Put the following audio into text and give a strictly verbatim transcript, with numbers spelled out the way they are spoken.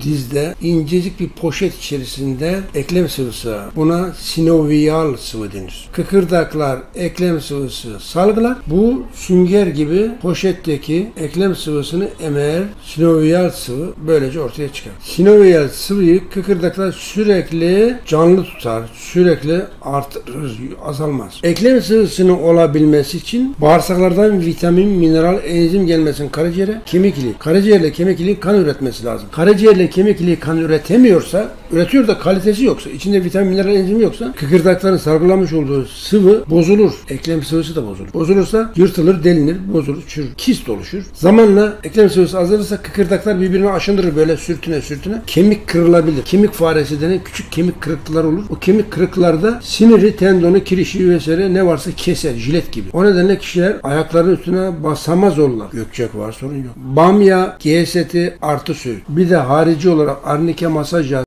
dizde incecik bir poşet içerisinde eklem sıvısı var. Buna sinovial sıvı denir. Kıkırdaklar eklem sıvısı salgılar. Bu sünger gibi poşetteki eklem sıvısını emer, sinovial sıvı böylece ortaya çıkar. Sinovial sıvıyı kıkırdaklar sürekli canlı tutar, sürekli artırır, azalmaz. Eklem sıvısının olabilmesi için bağırsaklardan vitamin, mineral, enzim gelmesin karaciğere, kemik iliği. Karaciğerle kemik iliği kan üretmesi lazım. Karaciğerle kemik iliği kan üretemiyorsa, üretiyor da kalitesi yoksa, içinde vitamin, mineral, enzim yoksa kıkırdakların salgılamış olduğu sıvı bozulur. Eklem sıvısı da bozulur. Bozulursa yırtılır, delinir, bozulur, çürür. Kist oluşur. Zamanla eklem sıvısı azalırsa kıkırdaklar birbirine aşındırır böyle sürtüne sürtüne. Kemik kırılabilir. Kemik faresi denen küçük kemik kırıklıkları olur. O kemik kırıklarda siniri, tendonu, kirişi vesaire ne varsa keser, jilet gibi. O nedenle kişiler ayaklarının üstüne basamaz olurlar. Gökçek var, sorun yok. Bamya, G S T artı söğüt. Bir de harici olarak arnike masaj yağı